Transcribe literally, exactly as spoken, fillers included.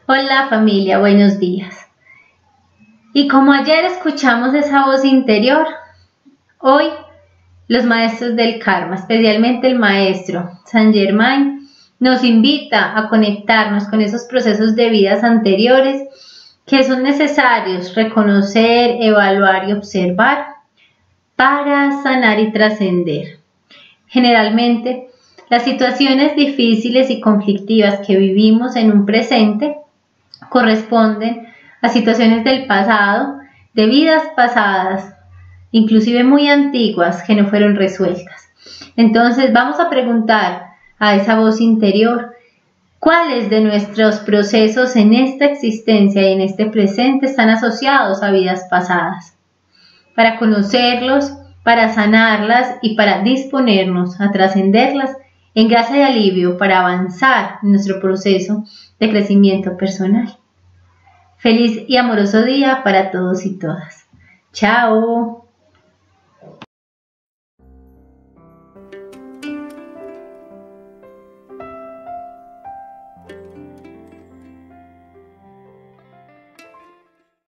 Hola familia, buenos días. Y como ayer escuchamos esa voz interior, hoy los maestros del karma, especialmente el maestro Saint Germain, nos invita a conectarnos con esos procesos de vidas anteriores que son necesarios reconocer, evaluar y observar para sanar y trascender. Generalmente, las situaciones difíciles y conflictivas que vivimos en un presente corresponden a situaciones del pasado, de vidas pasadas, inclusive muy antiguas, que no fueron resueltas. Entonces vamos a preguntar a esa voz interior, ¿cuáles de nuestros procesos en esta existencia y en este presente están asociados a vidas pasadas? Para conocerlos, para sanarlas y para disponernos a trascenderlas en gracia y alivio para avanzar en nuestro proceso de crecimiento personal. Feliz y amoroso día para todos y todas. Chao.